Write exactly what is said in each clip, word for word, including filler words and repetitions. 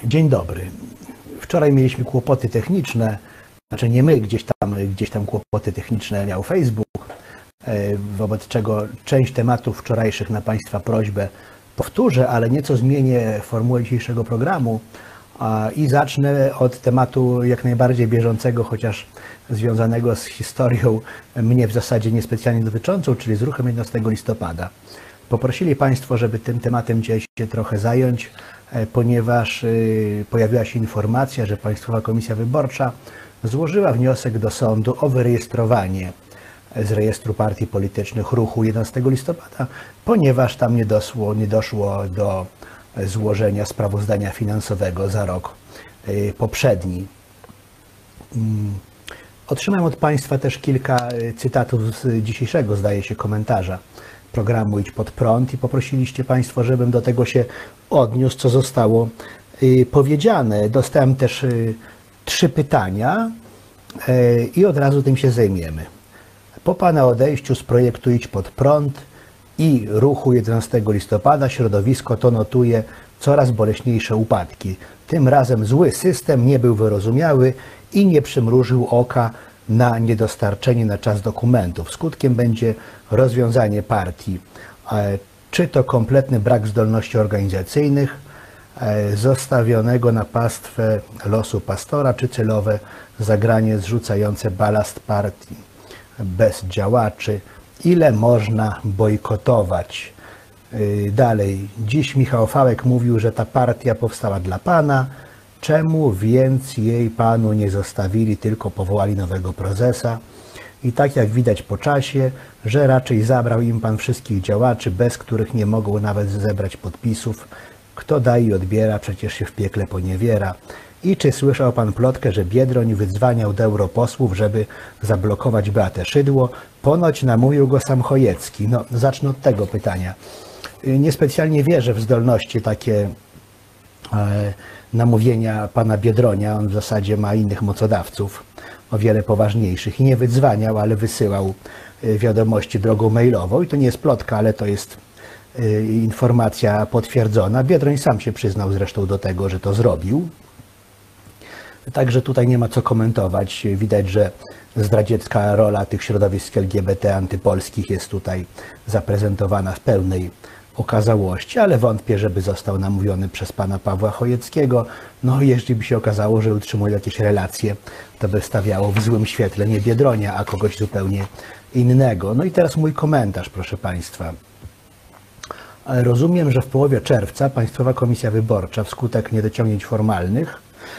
Dzień dobry. Wczoraj mieliśmy kłopoty techniczne, znaczy nie my, gdzieś tam, gdzieś tam kłopoty techniczne miał Facebook, wobec czego część tematów wczorajszych na Państwa prośbę powtórzę, ale nieco zmienię formułę dzisiejszego programu i zacznę od tematu jak najbardziej bieżącego, chociaż związanego z historią mnie w zasadzie niespecjalnie dotyczącą, czyli z ruchem jedenastego listopada. Poprosili Państwo, żeby tym tematem dzisiaj się trochę zająć, ponieważ pojawiła się informacja, że Państwowa Komisja Wyborcza złożyła wniosek do sądu o wyrejestrowanie z rejestru partii politycznych ruchu jedenastego listopada, ponieważ tam nie doszło, nie doszło do złożenia sprawozdania finansowego za rok poprzedni. Otrzymałem od Państwa też kilka cytatów z dzisiejszego, zdaje się, komentarza programu Idź Pod Prąd i poprosiliście Państwo, żebym do tego się odniósł, co zostało powiedziane. Dostałem też trzy pytania i od razu tym się zajmiemy. Po Pana odejściu z projektu Idź Pod Prąd i ruchu jedenastego listopada środowisko to notuje coraz boleśniejsze upadki. Tym razem zły system nie był wyrozumiały i nie przymrużył oka na niedostarczenie na czas dokumentów. Skutkiem będzie rozwiązanie partii. Czy to kompletny brak zdolności organizacyjnych, zostawionego na pastwę losu pastora, czy celowe zagranie zrzucające balast partii bez działaczy. Ile można bojkotować? Dalej. Dziś Michał Fałek mówił, że ta partia powstała dla Pana. Czemu więc jej Panu nie zostawili, tylko powołali nowego prezesa? I tak jak widać po czasie, że raczej zabrał im Pan wszystkich działaczy, bez których nie mogą nawet zebrać podpisów. Kto daje i odbiera, przecież się w piekle poniewiera. I czy słyszał Pan plotkę, że Biedroń wydzwaniał do europosłów, żeby zablokować Beatę Szydło? Ponoć namówił go sam Chojecki. No, zacznę od tego pytania. Niespecjalnie wierzę w zdolności takie e, namówienia Pana Biedronia. On w zasadzie ma innych mocodawców, o wiele poważniejszych. I nie wydzwaniał, ale wysyłał wiadomości drogą mailową. I to nie jest plotka, ale to jest e, informacja potwierdzona. Biedroń sam się przyznał zresztą do tego, że to zrobił. Także tutaj nie ma co komentować. Widać, że zdradziecka rola tych środowisk L G B T antypolskich jest tutaj zaprezentowana w pełnej okazałości, ale wątpię, żeby został namówiony przez Pana Pawła Chojeckiego. No jeśli by się okazało, że utrzymuje jakieś relacje, to by stawiało w złym świetle nie Biedronia, a kogoś zupełnie innego. No i teraz mój komentarz, proszę Państwa. Rozumiem, że w połowie czerwca Państwowa Komisja Wyborcza wskutek niedociągnięć formalnych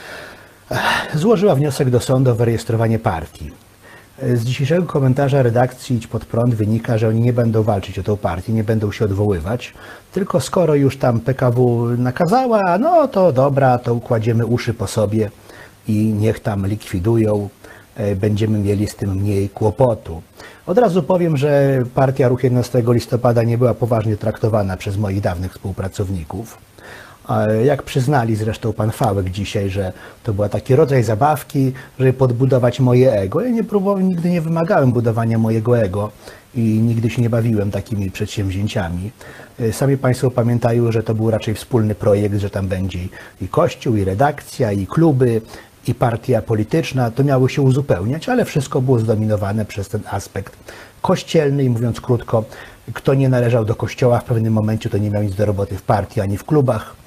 złożyła wniosek do sądu o wyrejestrowanie partii. Z dzisiejszego komentarza redakcji Idź Pod Prąd wynika, że oni nie będą walczyć o tę partię, nie będą się odwoływać, tylko skoro już tam P K W nakazała, no to dobra, to układziemy uszy po sobie i niech tam likwidują, będziemy mieli z tym mniej kłopotu. Od razu powiem, że partia Ruch jedenastego listopada nie była poważnie traktowana przez moich dawnych współpracowników. Jak przyznali zresztą Pan Fałek dzisiaj, że to była taki rodzaj zabawki, żeby podbudować moje ego. Ja nie próbowałem, nigdy nie wymagałem budowania mojego ego i nigdy się nie bawiłem takimi przedsięwzięciami. Sami Państwo pamiętają, że to był raczej wspólny projekt, że tam będzie i kościół, i redakcja, i kluby, i partia polityczna. To miało się uzupełniać, ale wszystko było zdominowane przez ten aspekt kościelny i mówiąc krótko, kto nie należał do kościoła w pewnym momencie, to nie miał nic do roboty w partii ani w klubach.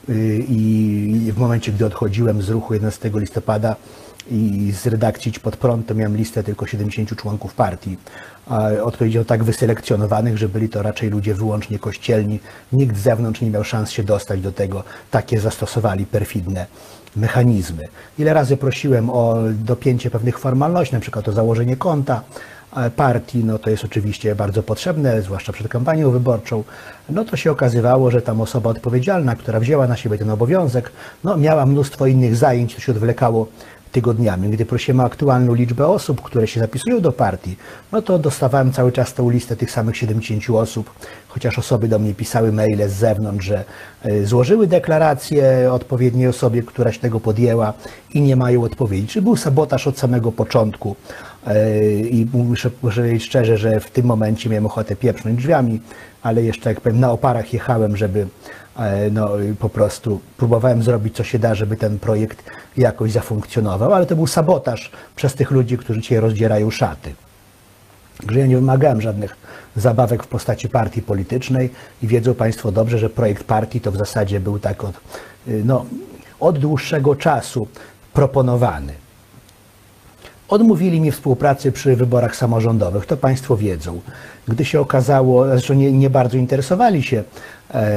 I w momencie, gdy odchodziłem z ruchu jedenastego listopada i z redakcji Idź Pod Prąd, to miałem listę tylko siedemdziesięciu członków partii. Odpowiedział tak wyselekcjonowanych, że byli to raczej ludzie wyłącznie kościelni. Nikt z zewnątrz nie miał szans się dostać do tego. Takie zastosowali perfidne mechanizmy. Ile razy prosiłem o dopięcie pewnych formalności, na przykład o założenie konta partii, no to jest oczywiście bardzo potrzebne, zwłaszcza przed kampanią wyborczą, no to się okazywało, że tam osoba odpowiedzialna, która wzięła na siebie ten obowiązek, no miała mnóstwo innych zajęć, to się odwlekało tygodniami. Gdy prosimy o aktualną liczbę osób, które się zapisują do partii, no to dostawałem cały czas tą listę tych samych siedemdziesięciu osób, chociaż osoby do mnie pisały maile z zewnątrz, że złożyły deklarację odpowiedniej osobie, która się tego podjęła i nie mają odpowiedzi. Czy był sabotaż od samego początku I muszę powiedzieć szczerze, że w tym momencie miałem ochotę pieprznąć drzwiami, ale jeszcze, jak powiem, na oparach jechałem, żeby no, po prostu próbowałem zrobić, co się da, żeby ten projekt jakoś zafunkcjonował, ale to był sabotaż przez tych ludzi, którzy dzisiaj rozdzierają szaty. Że ja nie wymagałem żadnych zabawek w postaci partii politycznej i wiedzą Państwo dobrze, że projekt partii to w zasadzie był tak od, no, od dłuższego czasu proponowany. Odmówili mi współpracy przy wyborach samorządowych, to Państwo wiedzą. Gdy się okazało, zresztą nie, nie bardzo interesowali się e,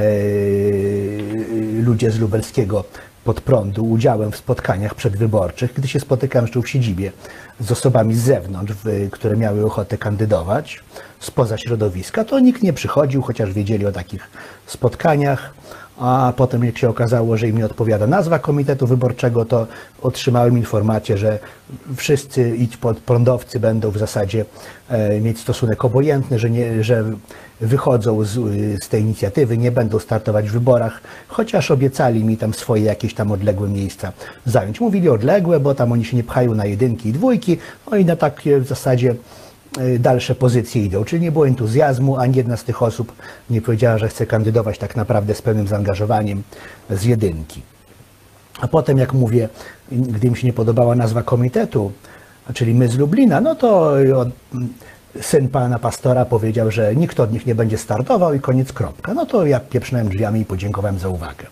ludzie z lubelskiego Podprądu udziałem w spotkaniach przedwyborczych, gdy się spotykałem jeszcze w siedzibie z osobami z zewnątrz, w, które miały ochotę kandydować spoza środowiska, to nikt nie przychodził, chociaż wiedzieli o takich spotkaniach. A potem, jak się okazało, że im nie odpowiada nazwa komitetu wyborczego, to otrzymałem informację, że wszyscy idź podprądowcy będą w zasadzie e, mieć stosunek obojętny, że, nie, że wychodzą z, z tej inicjatywy, nie będą startować w wyborach, chociaż obiecali mi tam swoje jakieś tam odległe miejsca zająć. Mówili odległe, bo tam oni się nie pchają na jedynki i dwójki, no i na takie w zasadzie dalsze pozycje idą, czyli nie było entuzjazmu, ani jedna z tych osób nie powiedziała, że chce kandydować tak naprawdę z pełnym zaangażowaniem z jedynki. A potem, jak mówię, gdy im się nie podobała nazwa komitetu, czyli my z Lublina, no to syn pana pastora powiedział, że nikt od nich nie będzie startował i koniec, kropka. No to ja pieprznąłem drzwiami i podziękowałem za uwagę.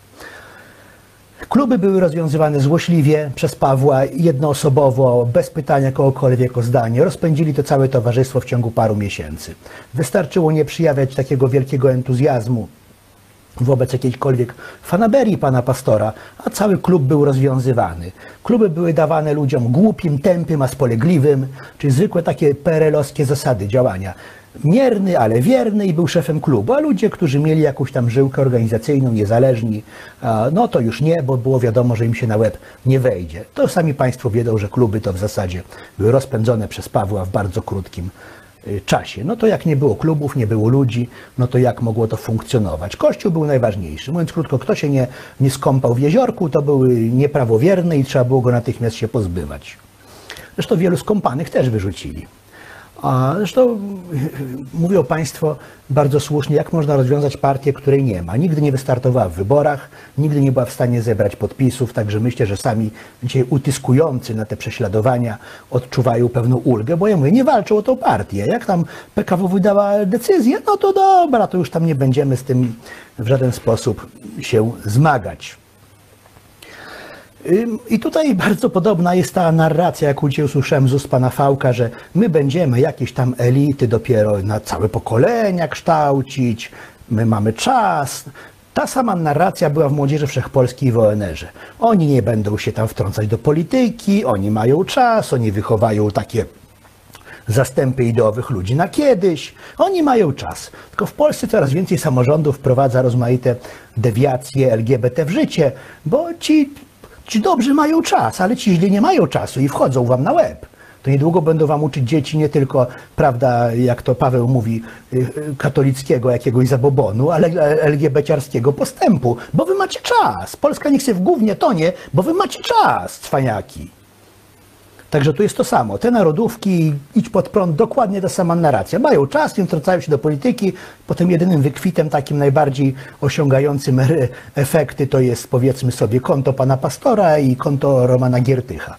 Kluby były rozwiązywane złośliwie przez Pawła, jednoosobowo, bez pytania kogokolwiek o zdanie. Rozpędzili to całe towarzystwo w ciągu paru miesięcy. Wystarczyło nie przyjawiać takiego wielkiego entuzjazmu wobec jakiejkolwiek fanaberii pana pastora, a cały klub był rozwiązywany. Kluby były dawane ludziom głupim, tępym, a spolegliwym, czyli zwykłe takie P R L-owskie zasady działania. Mierny, ale wierny i był szefem klubu, a ludzie, którzy mieli jakąś tam żyłkę organizacyjną, niezależni, no to już nie, bo było wiadomo, że im się na łeb nie wejdzie. To sami Państwo wiedzą, że kluby to w zasadzie były rozpędzone przez Pawła w bardzo krótkim czasie. No to jak nie było klubów, nie było ludzi, no to jak mogło to funkcjonować? Kościół był najważniejszy. Mówiąc krótko, kto się nie, nie skąpał w jeziorku, to był nieprawowierny i trzeba było go natychmiast się pozbywać. Zresztą wielu skąpanych też wyrzucili. A zresztą mówią Państwo bardzo słusznie, jak można rozwiązać partię, której nie ma. Nigdy nie wystartowała w wyborach, nigdy nie była w stanie zebrać podpisów, także myślę, że sami dzisiaj utyskujący na te prześladowania odczuwają pewną ulgę, bo ja mówię, nie walczą o tą partię. Jak tam P K W wydała decyzję, no to dobra, to już tam nie będziemy z tym w żaden sposób się zmagać. I tutaj bardzo podobna jest ta narracja, jaką dzisiaj usłyszałem z ust pana Fałka, że my będziemy jakieś tam elity dopiero na całe pokolenia kształcić, my mamy czas. Ta sama narracja była w Młodzieży Wszechpolskiej i w O N R-ze. Oni nie będą się tam wtrącać do polityki, oni mają czas, oni wychowają takie zastępy ideowych ludzi na kiedyś. Oni mają czas. Tylko w Polsce coraz więcej samorządów wprowadza rozmaite dewiacje L G B T w życie, bo ci Ci dobrzy mają czas, ale ci źli nie mają czasu i wchodzą wam na łeb. To niedługo będą wam uczyć dzieci nie tylko, prawda, jak to Paweł mówi, katolickiego jakiegoś zabobonu, ale L G B T-arskiego postępu, bo wy macie czas. Polska niech się w gównie tonie, bo wy macie czas, cwaniaki. Także tu jest to samo. Te narodówki, idź pod prąd, dokładnie ta sama narracja. Mają czas, nie wtrącają się do polityki. Potem jedynym wykwitem, takim najbardziej osiągającym efekty, to jest, powiedzmy sobie, konto pana pastora i konto Romana Giertycha.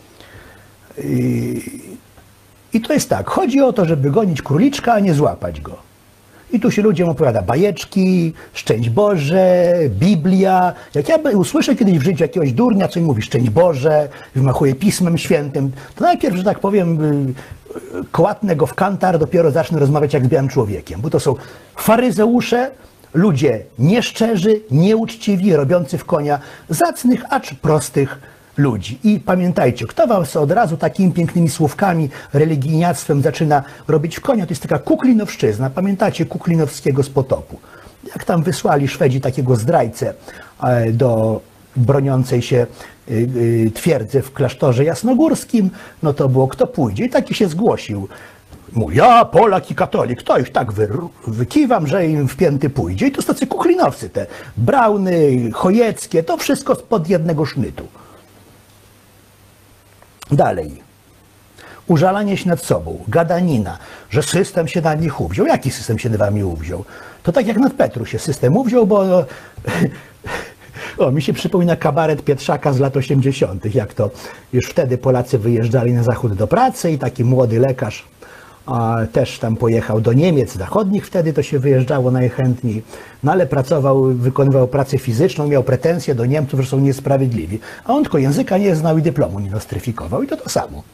I, I to jest tak. Chodzi o to, żeby gonić króliczka, a nie złapać go. I tu się ludziom opowiada bajeczki, szczęść Boże, Biblia. Jak ja usłyszę kiedyś w życiu jakiegoś durnia, co mi mówi szczęść Boże, wymachuje Pismem Świętym, to najpierw, że tak powiem, kołatnę go w kantar, dopiero zacznę rozmawiać jak z białym człowiekiem. Bo to są faryzeusze, ludzie nieszczerzy, nieuczciwi, robiący w konia zacnych, acz prostych ludzi. I pamiętajcie, kto was od razu takimi pięknymi słówkami, religijniactwem zaczyna robić w konia, to jest taka kuklinowszczyzna. Pamiętacie Kuklinowskiego z Potopu? Jak tam wysłali Szwedzi takiego zdrajcę do broniącej się twierdzy w klasztorze jasnogórskim, no to było kto pójdzie. I taki się zgłosił. Mówi, ja, Polak i katolik, to już tak wy, wykiwam, że im wpięty pójdzie. I to są tacy kuklinowcy, te Brauny, Chojeckie, to wszystko spod jednego sznytu. Dalej. użalanie się nad sobą, gadanina, że system się na nich uwziął. Jaki system się nad wami uwziął? To tak jak nad Petru się system uwziął, bo... O, mi się przypomina kabaret Pietrzaka z lat osiemdziesiątych, jak to już wtedy Polacy wyjeżdżali na zachód do pracy i taki młody lekarz a, też tam pojechał do Niemiec zachodnich, wtedy to się wyjeżdżało najchętniej, no ale pracował, wykonywał pracę fizyczną, miał pretensje do Niemców, że są niesprawiedliwi, a on tylko języka nie znał i dyplomu nie nostryfikował i to to samo.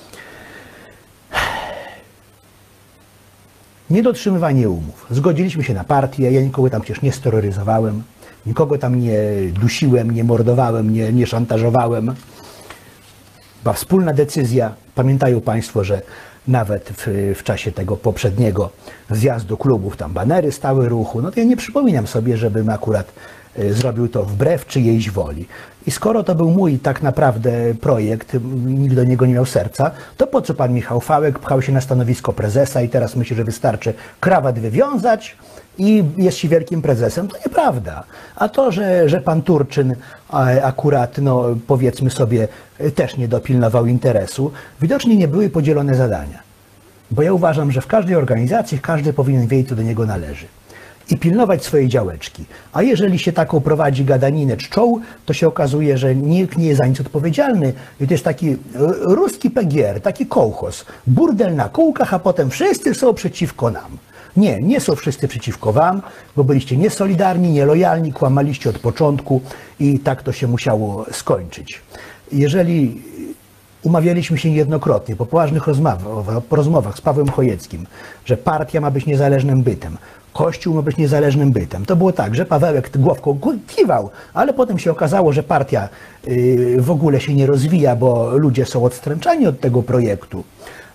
Niedotrzymywanie umów. Zgodziliśmy się na partię, ja nikogo tam przecież nie steroryzowałem, nikogo tam nie dusiłem, nie mordowałem, nie, nie szantażowałem. Była wspólna decyzja. Pamiętają Państwo, że nawet w, w czasie tego poprzedniego zjazdu klubów tam banery stały ruchu. No to ja nie przypominam sobie, żebym akurat y, zrobił to wbrew czyjejś woli. I skoro to był mój tak naprawdę projekt, nikt do niego nie miał serca, to po co pan Michał Fałek pchał się na stanowisko prezesa i teraz myśli, że wystarczy krawat wywiązać i jest się wielkim prezesem? To nieprawda. A to, że, że pan Turczyn akurat, no powiedzmy sobie, też nie dopilnował interesu, widocznie nie były podzielone zadania. Bo ja uważam, że w każdej organizacji każdy powinien wiedzieć, co do niego należy. I pilnować swojej działeczki. A jeżeli się taką prowadzi gadaninę czczoł, to się okazuje, że nikt nie jest za nic odpowiedzialny. I to jest taki ruski P G R, taki kołchoz. Burdel na kółkach, a potem wszyscy są przeciwko nam. Nie, nie są wszyscy przeciwko wam, bo byliście niesolidarni, nielojalni, kłamaliście od początku i tak to się musiało skończyć. Jeżeli umawialiśmy się niejednokrotnie po poważnych rozmowach, rozmowach z Pawłem Chojeckim, że partia ma być niezależnym bytem, Kościół ma być niezależnym bytem. To było tak, że Pawełek głowką kiwał, ale potem się okazało, że partia w ogóle się nie rozwija, bo ludzie są odstręczani od tego projektu.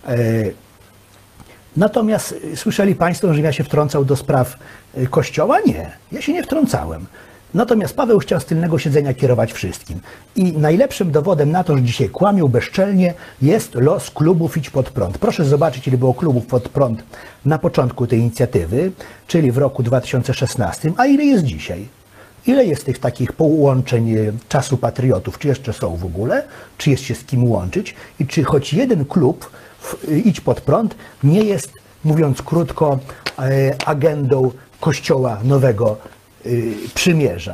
Natomiast słyszeli Państwo, że ja się wtrącał do spraw Kościoła? Nie, ja się nie wtrącałem. Natomiast Paweł chciał z tylnego siedzenia kierować wszystkim. I najlepszym dowodem na to, że dzisiaj kłamił bezczelnie, jest los klubów Idź Pod Prąd. Proszę zobaczyć, ile było klubów Pod Prąd na początku tej inicjatywy, czyli w roku dwa tysiące szesnastym, a ile jest dzisiaj? Ile jest tych takich połączeń Czasu Patriotów? Czy jeszcze są w ogóle? Czy jest się z kim łączyć? I czy choć jeden klub Idź Pod Prąd nie jest, mówiąc krótko, agendą Kościoła Nowego Przymierza?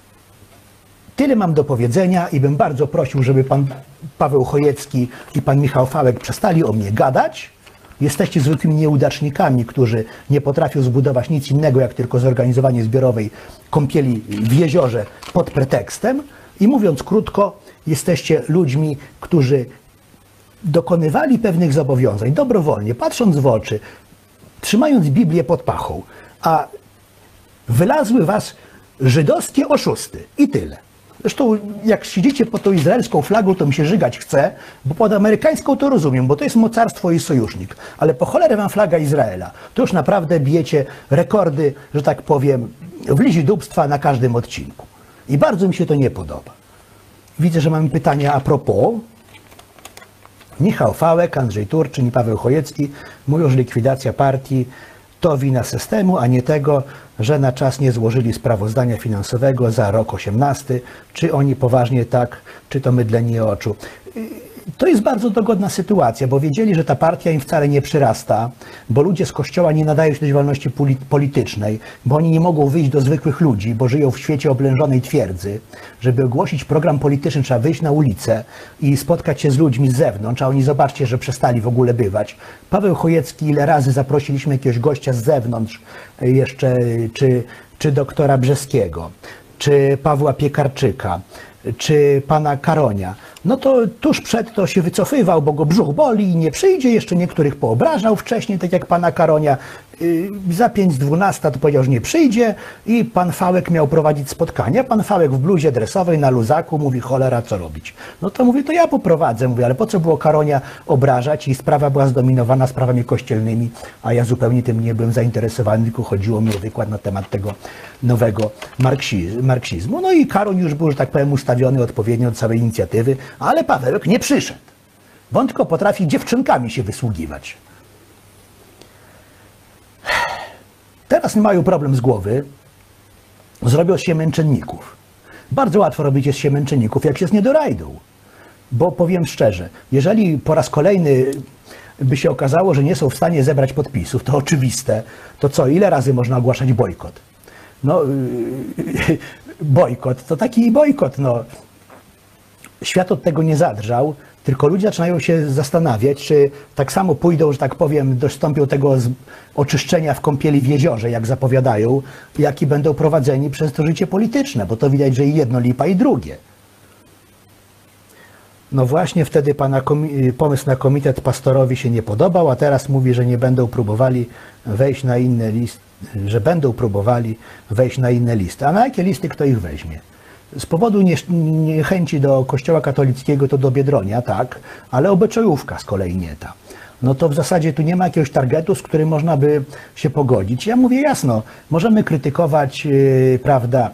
Tyle mam do powiedzenia i bym bardzo prosił, żeby pan Paweł Chojecki i pan Michał Fałek przestali o mnie gadać. Jesteście zwykłymi nieudacznikami, którzy nie potrafią zbudować nic innego, jak tylko zorganizowanie zbiorowej kąpieli w jeziorze pod pretekstem. I mówiąc krótko, jesteście ludźmi, którzy dokonywali pewnych zobowiązań dobrowolnie, patrząc w oczy, trzymając Biblię pod pachą, a wylazły was żydowskie oszusty i tyle. Zresztą jak siedzicie pod tą izraelską flagą, to mi się żygać chce, bo pod amerykańską to rozumiem, bo to jest mocarstwo i sojusznik. Ale po cholerę wam flaga Izraela. To już naprawdę bijecie rekordy, że tak powiem, w lizidóbstwa na każdym odcinku. I bardzo mi się to nie podoba. Widzę, że mamy pytania a propos. Michał Fałek, Andrzej Turczyn i Paweł Chojecki mówią, że likwidacja partii to wina systemu, a nie tego, że na czas nie złożyli sprawozdania finansowego za rok osiemnasty. Czy oni poważnie tak, czy to mydlenie oczu? To jest bardzo dogodna sytuacja, bo wiedzieli, że ta partia im wcale nie przyrasta, bo ludzie z Kościoła nie nadają się do działalności politycznej, bo oni nie mogą wyjść do zwykłych ludzi, bo żyją w świecie oblężonej twierdzy. Żeby ogłosić program polityczny, trzeba wyjść na ulicę i spotkać się z ludźmi z zewnątrz, a oni zobaczcie, że przestali w ogóle bywać. Paweł Chojecki, ile razy zaprosiliśmy jakiegoś gościa z zewnątrz, jeszcze czy, czy doktora Brzeskiego, czy Pawła Piekarczyka, czy pana Karonia, no to tuż przed to się wycofywał, bo go brzuch boli i nie przyjdzie. Jeszcze niektórych poobrażał wcześniej, tak jak pana Karonia. Za pięć z dwunasta to powiedział, że nie przyjdzie i pan Fałek miał prowadzić spotkania. Pan Fałek w bluzie dresowej na luzaku mówi, cholera, co robić? No to mówi, to ja poprowadzę. Mówię, ale po co było Karonia obrażać? I sprawa była zdominowana sprawami kościelnymi, a ja zupełnie tym nie byłem zainteresowany, tylko chodziło mi o wykład na temat tego nowego marksizmu. No i Karoń już był, że tak powiem, ustawiony odpowiednio do całej inicjatywy, ale Pawełek nie przyszedł, bo on tylko potrafi dziewczynkami się wysługiwać. Teraz mają problem z głowy, zrobią się męczenników. Bardzo łatwo robić jest się męczenników, jak się z niedorajdą. Bo powiem szczerze, jeżeli po raz kolejny by się okazało, że nie są w stanie zebrać podpisów, to oczywiste, to co, ile razy można ogłaszać bojkot? No, yy, bojkot, to taki bojkot, no. Świat od tego nie zadrżał, tylko ludzie zaczynają się zastanawiać, czy tak samo pójdą, że tak powiem, dostąpią tego oczyszczenia w kąpieli w jeziorze, jak zapowiadają, jak i będą prowadzeni przez to życie polityczne, bo to widać, że i jedno lipa, i drugie. No właśnie wtedy pana pomysł na komitet pastorowi się nie podobał, a teraz mówi, że nie będą próbowali wejść na inne listy, że będą próbowali wejść na inne listy. A na jakie listy kto ich weźmie? Z powodu niechęci do kościoła katolickiego to do Biedronia, tak, ale Obyczajówka z kolei nie ta. No to w zasadzie tu nie ma jakiegoś targetu, z którym można by się pogodzić. Ja mówię jasno, możemy krytykować, yy, prawda,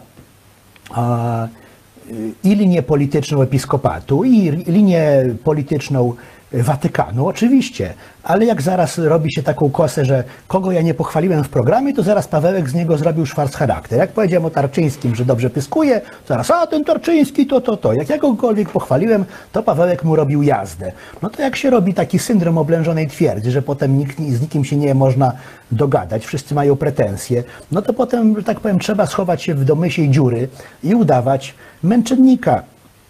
a, i linię polityczną episkopatu, i linię polityczną Watykanu, oczywiście, ale jak zaraz robi się taką kosę, że kogo ja nie pochwaliłem w programie, to zaraz Pawełek z niego zrobił szwarccharakter. Jak powiedziałem o Tarczyńskim, że dobrze pyskuje, zaraz, a ten Tarczyński to, to, to. Jak ja kogokolwiek pochwaliłem, to Pawełek mu robił jazdę. No to jak się robi taki syndrom oblężonej twierdzy, że potem nikt, z nikim się nie można dogadać, wszyscy mają pretensje, no to potem, że tak powiem, trzeba schować się w domyślnej dziury i udawać męczennika.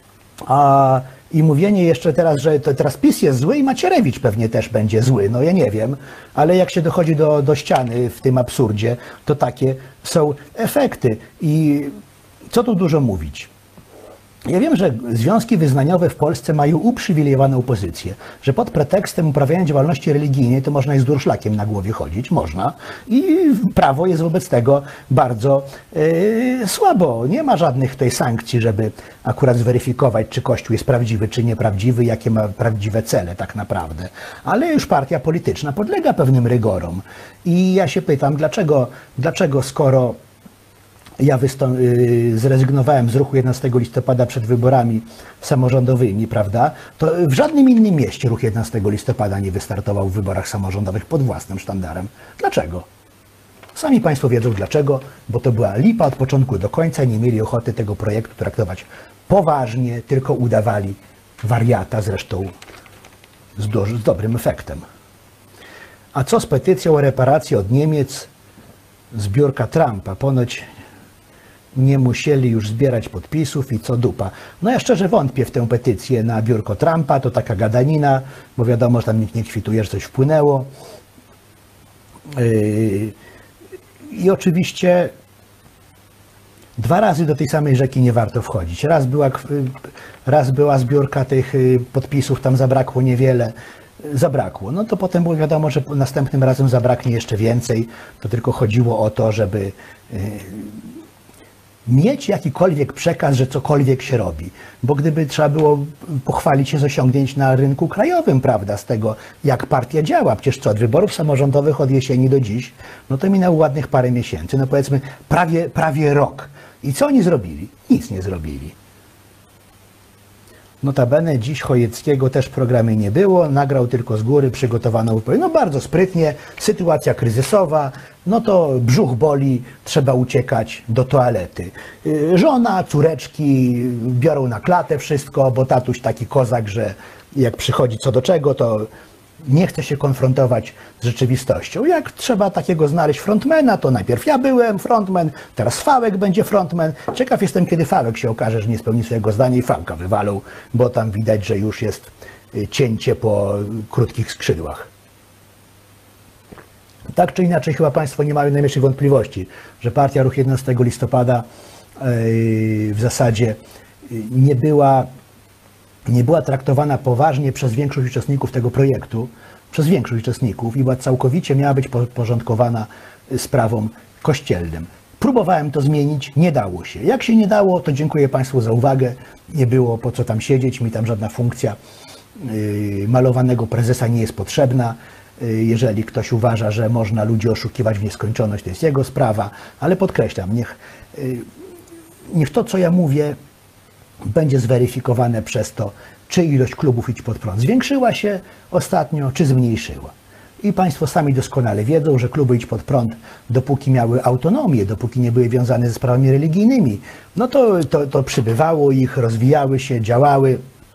A I mówienie jeszcze teraz, że to teraz PiS jest zły i Macierewicz pewnie też będzie zły, no ja nie wiem, ale jak się dochodzi do, do ściany w tym absurdzie, to takie są efekty. I co tu dużo mówić? Ja wiem, że związki wyznaniowe w Polsce mają uprzywilejowaną pozycję, że pod pretekstem uprawiania działalności religijnej to można i z durszlakiem na głowie chodzić, można, i prawo jest wobec tego bardzo yy, słabo. Nie ma żadnych tutaj sankcji, żeby akurat zweryfikować, czy Kościół jest prawdziwy, czy nieprawdziwy, jakie ma prawdziwe cele tak naprawdę. Ale już partia polityczna podlega pewnym rygorom. I ja się pytam, dlaczego, dlaczego skoro ja zrezygnowałem z ruchu jedenastego listopada przed wyborami samorządowymi, prawda, to w żadnym innym mieście ruch jedenastego listopada nie wystartował w wyborach samorządowych pod własnym sztandarem. Dlaczego? Sami Państwo wiedzą dlaczego, bo to była lipa od początku do końca, nie mieli ochoty tego projektu traktować poważnie, tylko udawali wariata, zresztą z, do, z dobrym efektem. A co z petycją o reparację od Niemiec? Zbiórka Trumpa. Ponoć nie musieli już zbierać podpisów i co dupa. No ja szczerze wątpię w tę petycję na biurko Trumpa, to taka gadanina, bo wiadomo, że tam nikt nie kwituje, że coś wpłynęło. Yy, I oczywiście dwa razy do tej samej rzeki nie warto wchodzić. Raz była, raz była zbiórka tych podpisów, tam zabrakło niewiele, zabrakło. No to potem było wiadomo, że następnym razem zabraknie jeszcze więcej. To tylko chodziło o to, żeby yy, mieć jakikolwiek przekaz, że cokolwiek się robi. Bo gdyby trzeba było pochwalić się z osiągnięć na rynku krajowym, prawda, z tego, jak partia działa, przecież co, od wyborów samorządowych od jesieni do dziś, no to minęło ładnych parę miesięcy, no powiedzmy prawie, prawie rok. I co oni zrobili? Nic nie zrobili. Notabene dziś Chojeckiego też w programie nie było, nagrał tylko z góry przygotowaną wypowiedź. No bardzo sprytnie, sytuacja kryzysowa, no to brzuch boli, trzeba uciekać do toalety. Żona, córeczki biorą na klatę wszystko, bo tatuś taki kozak, że jak przychodzi co do czego, to nie chce się konfrontować z rzeczywistością. Jak trzeba takiego znaleźć frontmana, to najpierw ja byłem frontman, teraz Fałek będzie frontman. Ciekaw jestem, kiedy Fałek się okaże, że nie spełni swojego zdania i Fałka wywalą, bo tam widać, że już jest cięcie po krótkich skrzydłach. Tak czy inaczej chyba Państwo nie mają najmniejszych wątpliwości, że partia Ruch jedenastego listopada w zasadzie nie była nie była traktowana poważnie przez większość uczestników tego projektu, przez większość uczestników i była całkowicie miała być podporządkowana sprawom kościelnym. Próbowałem to zmienić, nie dało się. Jak się nie dało, to dziękuję Państwu za uwagę. Nie było po co tam siedzieć, mi tam żadna funkcja yy, malowanego prezesa nie jest potrzebna. Yy, jeżeli ktoś uważa, że można ludzi oszukiwać w nieskończoność, to jest jego sprawa, ale podkreślam, niech, yy, niech to, co ja mówię, będzie zweryfikowane przez to, czy ilość klubów Idź Pod Prąd zwiększyła się ostatnio, czy zmniejszyła. I Państwo sami doskonale wiedzą, że kluby Idź Pod Prąd, dopóki miały autonomię, dopóki nie były wiązane ze sprawami religijnymi, no to, to, to przybywało ich, rozwijały się, działały.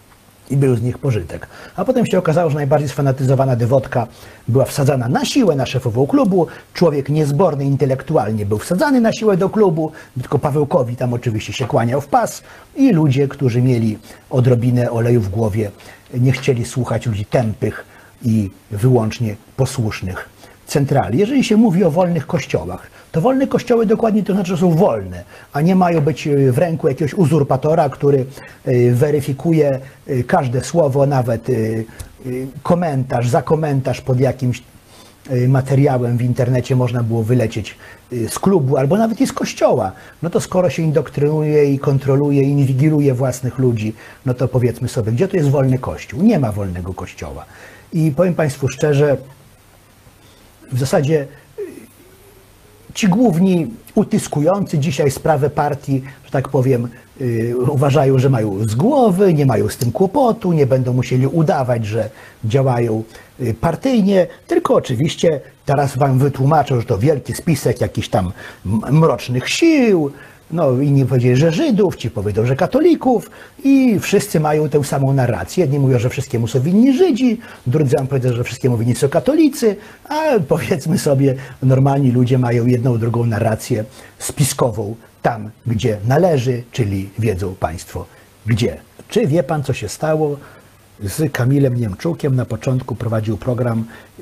i był z nich pożytek. A potem się okazało, że najbardziej sfanatyzowana dewotka była wsadzana na siłę na szefową klubu. Człowiek niezborny intelektualnie był wsadzany na siłę do klubu, tylko Pawełkowi tam oczywiście się kłaniał w pas i ludzie, którzy mieli odrobinę oleju w głowie, nie chcieli słuchać ludzi tępych i wyłącznie posłusznych centrali. Jeżeli się mówi o wolnych kościołach, to wolne kościoły dokładnie to znaczy, że są wolne, a nie mają być w ręku jakiegoś uzurpatora, który weryfikuje każde słowo, nawet komentarz za komentarz pod jakimś materiałem w internecie można było wylecieć z klubu albo nawet i z kościoła. No to skoro się indoktrynuje i kontroluje, i inwigiluje własnych ludzi, no to powiedzmy sobie, gdzie to jest wolny kościół? Nie ma wolnego kościoła. I powiem Państwu szczerze, w zasadzie ci główni utyskujący dzisiaj sprawę partii, że tak powiem, yy, uważają, że mają z głowy, nie mają z tym kłopotu, nie będą musieli udawać, że działają yy, partyjnie, tylko oczywiście teraz wam wytłumaczą, że to wielki spisek jakichś tam mrocznych sił, no inni powiedzieli, że Żydów, ci powiedzą, że katolików i wszyscy mają tę samą narrację. Jedni mówią, że wszystkiemu są winni Żydzi, drudzy wam powiedzą, że wszystkiemu winni są katolicy, a powiedzmy sobie, normalni ludzie mają jedną, drugą narrację spiskową tam, gdzie należy, czyli wiedzą Państwo gdzie. Czy wie Pan, co się stało z Kamilem Niemczukiem? Na początku prowadził program,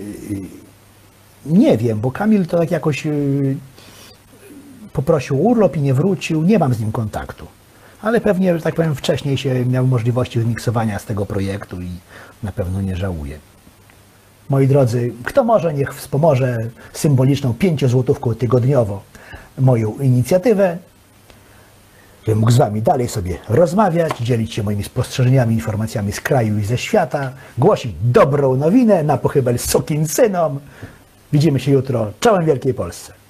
nie wiem, bo Kamil to tak jakoś poprosił urlop i nie wrócił, nie mam z nim kontaktu. Ale pewnie, że tak powiem, wcześniej się miał możliwości wymiksowania z tego projektu i na pewno nie żałuje. Moi drodzy, kto może, niech wspomoże symboliczną pięciozłotówką tygodniowo moją inicjatywę, żebym mógł z Wami dalej sobie rozmawiać, dzielić się moimi spostrzeżeniami, informacjami z kraju i ze świata, głosić dobrą nowinę na pochybel sukinsynom. Widzimy się jutro. Czołem Wielkiej Polsce.